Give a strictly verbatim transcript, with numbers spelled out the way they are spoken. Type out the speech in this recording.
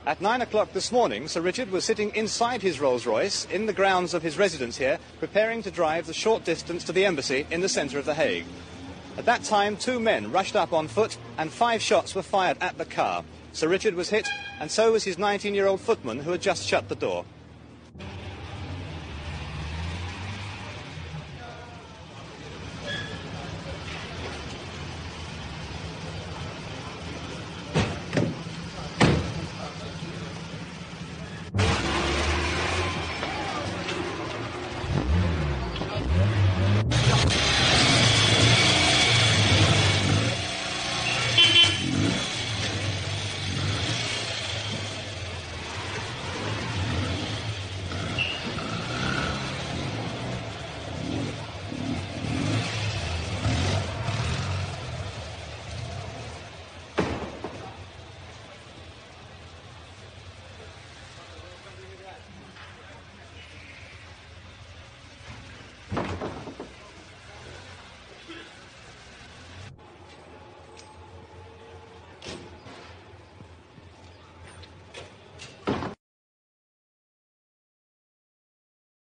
At nine o'clock this morning, Sir Richard was sitting inside his Rolls-Royce in the grounds of his residence here, preparing to drive the short distance to the embassy in the centre of The Hague. At that time, two men rushed up on foot and five shots were fired at the car. Sir Richard was hit, and so was his nineteen-year-old footman who had just shut the door.